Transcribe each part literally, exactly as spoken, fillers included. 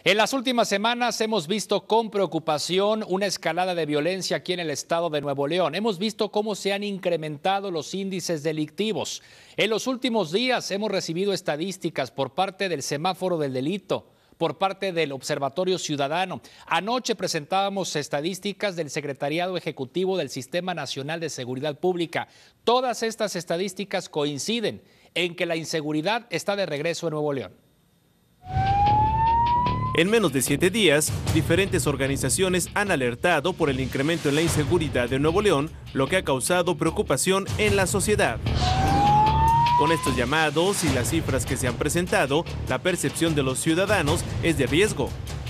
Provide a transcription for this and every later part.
En las últimas semanas hemos visto con preocupación una escalada de violencia aquí en el estado de Nuevo León. Hemos visto cómo se han incrementado los índices delictivos. En los últimos días hemos recibido estadísticas por parte del Semáforo del Delito, por parte del Observatorio Ciudadano. Anoche presentábamos estadísticas del Secretariado Ejecutivo del Sistema Nacional de Seguridad Pública. Todas estas estadísticas coinciden en que la inseguridad está de regreso en Nuevo León. En menos de siete días, diferentes organizaciones han alertado por el incremento en la inseguridad de Nuevo León, lo que ha causado preocupación en la sociedad. Con estos llamados y las cifras que se han presentado, la percepción de los ciudadanos es de riesgo.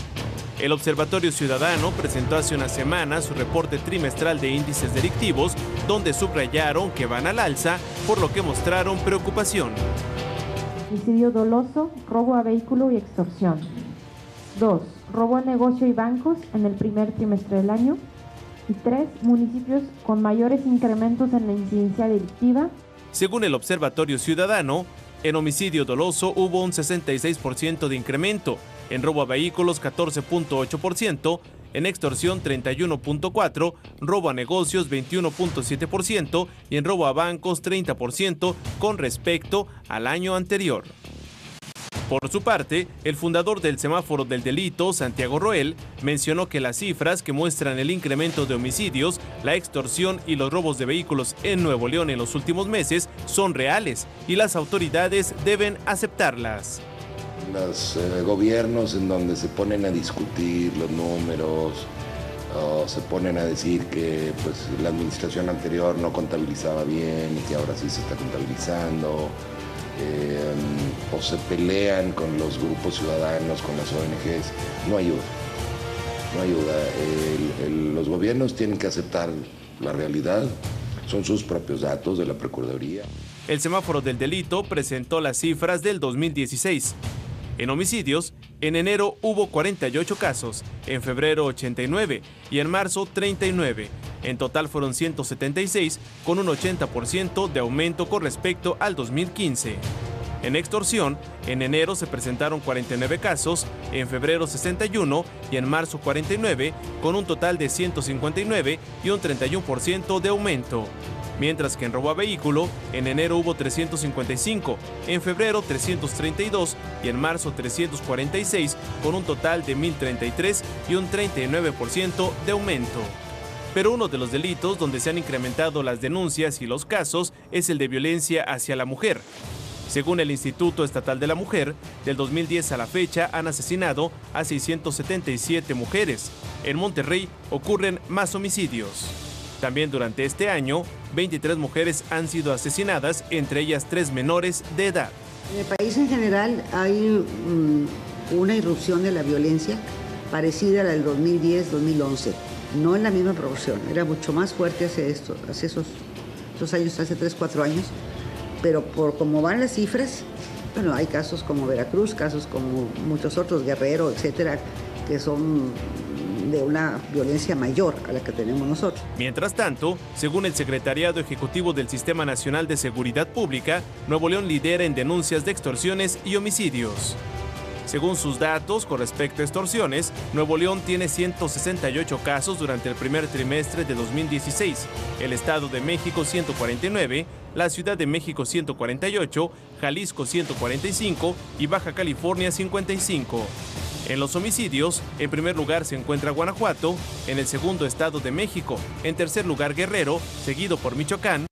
El Observatorio Ciudadano presentó hace una semana su reporte trimestral de índices delictivos, donde subrayaron que van al alza, por lo que mostraron preocupación. Homicidio doloso, robo a vehículo y extorsión. Dos, robo a negocio y bancos en el primer trimestre del año. Y tres, municipios con mayores incrementos en la incidencia delictiva. Según el Observatorio Ciudadano, en homicidio doloso hubo un sesenta y seis por ciento de incremento, en robo a vehículos catorce punto ocho por ciento, en extorsión treinta y uno punto cuatro por ciento, robo a negocios veintiuno punto siete por ciento y en robo a bancos treinta por ciento con respecto al año anterior. Por su parte, el fundador del Semáforo del Delito, Santiago Roel, mencionó que las cifras que muestran el incremento de homicidios, la extorsión y los robos de vehículos en Nuevo León en los últimos meses son reales y las autoridades deben aceptarlas. Los eh, gobiernos en donde se ponen a discutir los números o se ponen a decir que pues, la administración anterior no contabilizaba bien y que ahora sí se está contabilizando. Eh, o se pelean con los grupos ciudadanos, con las O N Ges, no ayuda, no ayuda. El, el, los gobiernos tienen que aceptar la realidad, son sus propios datos de la Procuraduría. El Semáforo del Delito presentó las cifras del dos mil dieciséis. En homicidios, en enero hubo cuarenta y ocho casos, en febrero ochenta y nueve y en marzo treinta y nueve. En total fueron ciento setenta y seis, con un ochenta por ciento de aumento con respecto al dos mil quince. En extorsión, en enero se presentaron cuarenta y nueve casos, en febrero sesenta y uno y en marzo cuarenta y nueve, con un total de ciento cincuenta y nueve y un treinta y uno por ciento de aumento. Mientras que en robo a vehículo, en enero hubo trescientos cincuenta y cinco, en febrero trescientos treinta y dos y en marzo trescientos cuarenta y seis, con un total de mil treinta y tres y un treinta y nueve por ciento de aumento. Pero uno de los delitos donde se han incrementado las denuncias y los casos es el de violencia hacia la mujer. Según el Instituto Estatal de la Mujer, del dos mil diez a la fecha han asesinado a seiscientas setenta y siete mujeres. En Monterrey ocurren más homicidios. También durante este año, veintitrés mujeres han sido asesinadas, entre ellas tres menores de edad. En el país en general hay um, una irrupción de la violencia parecida a la del dos mil diez dos mil once. No en la misma proporción, era mucho más fuerte hace, esto, hace esos, esos años, hace tres, cuatro años, pero por cómo van las cifras, bueno, hay casos como Veracruz, casos como muchos otros, Guerrero, etcétera, que son de una violencia mayor a la que tenemos nosotros. Mientras tanto, según el Secretariado Ejecutivo del Sistema Nacional de Seguridad Pública, Nuevo León lidera en denuncias de extorsiones y homicidios. Según sus datos con respecto a extorsiones, Nuevo León tiene ciento sesenta y ocho casos durante el primer trimestre de dos mil dieciséis, el Estado de México ciento cuarenta y nueve, la Ciudad de México ciento cuarenta y ocho, Jalisco ciento cuarenta y cinco y Baja California cincuenta y cinco. En los homicidios, en primer lugar se encuentra Guanajuato, en el segundo Estado de México, en tercer lugar Guerrero, seguido por Michoacán.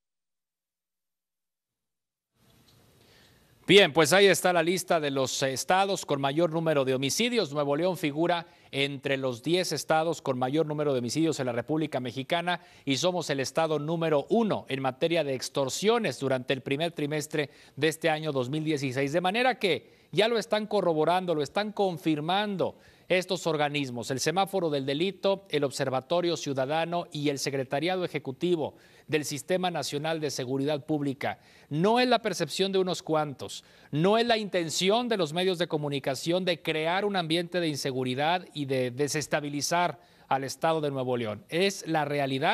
Bien, pues ahí está la lista de los estados con mayor número de homicidios. Nuevo León figura entre los diez estados con mayor número de homicidios en la República Mexicana y somos el estado número uno en materia de extorsiones durante el primer trimestre de este año dos mil dieciséis. De manera que ya lo están corroborando, lo están confirmando estos organismos, el Semáforo del Delito, el Observatorio Ciudadano y el Secretariado Ejecutivo del Sistema Nacional de Seguridad Pública. No es la percepción de unos cuantos, no es la intención de los medios de comunicación de crear un ambiente de inseguridad y de desestabilizar al Estado de Nuevo León. Es la realidad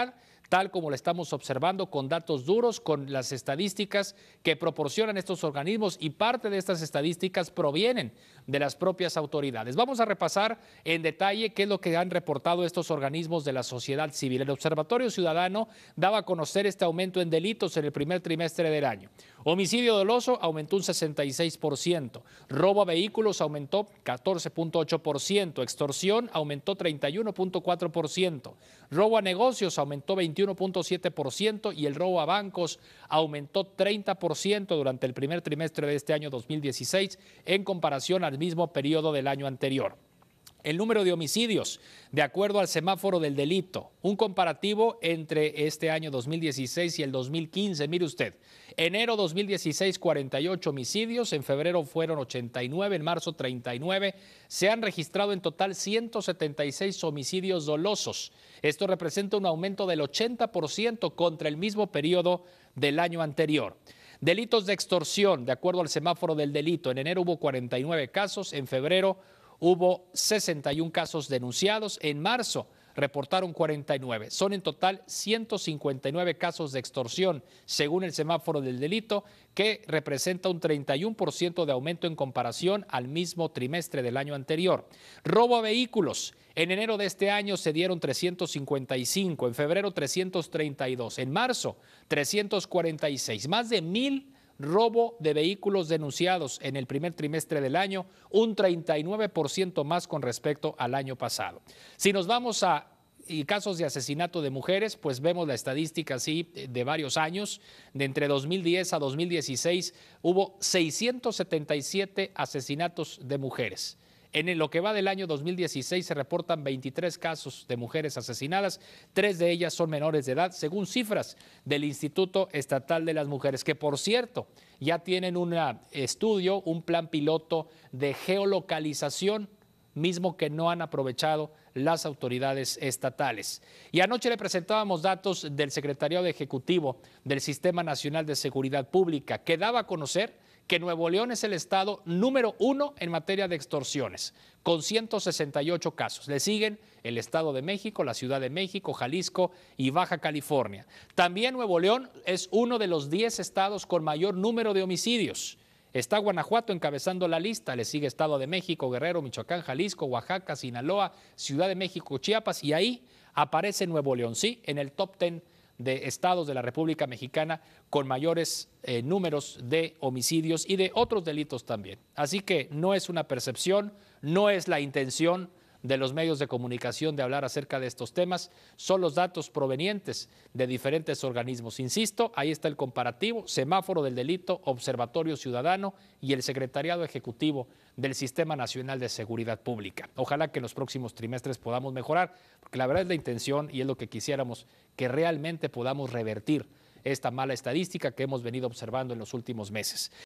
tal como lo estamos observando, con datos duros, con las estadísticas que proporcionan estos organismos, y parte de estas estadísticas provienen de las propias autoridades. Vamos a repasar en detalle qué es lo que han reportado estos organismos de la sociedad civil. El Observatorio Ciudadano daba a conocer este aumento en delitos en el primer trimestre del año. Homicidio doloso aumentó un sesenta y seis por ciento, robo a vehículos aumentó catorce punto ocho por ciento, extorsión aumentó treinta y uno punto cuatro por ciento, robo a negocios aumentó veintiuno punto siete por ciento y el robo a bancos aumentó treinta por ciento durante el primer trimestre de este año dos mil dieciséis en comparación al mismo periodo del año anterior. El número de homicidios, de acuerdo al semáforo del delito, un comparativo entre este año dos mil dieciséis y el dos mil quince. Mire usted, enero dos mil dieciséis, cuarenta y ocho homicidios, en febrero fueron ochenta y nueve, en marzo treinta y nueve. Se han registrado en total ciento setenta y seis homicidios dolosos. Esto representa un aumento del ochenta por ciento contra el mismo periodo del año anterior. Delitos de extorsión, de acuerdo al semáforo del delito, en enero hubo cuarenta y nueve casos, en febrero hubo sesenta y un casos denunciados, en marzo reportaron cuarenta y nueve. Son en total ciento cincuenta y nueve casos de extorsión, según el semáforo del delito, que representa un treinta y uno por ciento de aumento en comparación al mismo trimestre del año anterior. Robo a vehículos. En enero de este año se dieron trescientos cincuenta y cinco, en febrero trescientos treinta y dos, en marzo trescientos cuarenta y seis, más de mil robo de vehículos denunciados en el primer trimestre del año, un treinta y nueve por ciento más con respecto al año pasado. Si nos vamos a y casos de asesinato de mujeres, pues vemos la estadística así de varios años. De entre dos mil diez a dos mil dieciséis hubo seiscientos setenta y siete asesinatos de mujeres. En lo que va del año dos mil dieciséis se reportan veintitrés casos de mujeres asesinadas, tres de ellas son menores de edad, según cifras del Instituto Estatal de las Mujeres, que por cierto ya tienen un estudio, un plan piloto de geolocalización, mismo que no han aprovechado las autoridades estatales. Y anoche le presentábamos datos del Secretariado Ejecutivo del Sistema Nacional de Seguridad Pública, que daba a conocer que Nuevo León es el estado número uno en materia de extorsiones, con ciento sesenta y ocho casos. Le siguen el Estado de México, la Ciudad de México, Jalisco y Baja California. También Nuevo León es uno de los diez estados con mayor número de homicidios. Está Guanajuato encabezando la lista, le sigue Estado de México, Guerrero, Michoacán, Jalisco, Oaxaca, Sinaloa, Ciudad de México, Chiapas, y ahí aparece Nuevo León, sí, en el top ten de estados de la República Mexicana con mayores eh, números de homicidios y de otros delitos también. Así que no es una percepción, no es la intención de los medios de comunicación de hablar acerca de estos temas, son los datos provenientes de diferentes organismos. Insisto, ahí está el comparativo, semáforo del delito, Observatorio Ciudadano y el Secretariado Ejecutivo del Sistema Nacional de Seguridad Pública. Ojalá que en los próximos trimestres podamos mejorar, porque la verdad es la intención y es lo que quisiéramos, que realmente podamos revertir esta mala estadística que hemos venido observando en los últimos meses.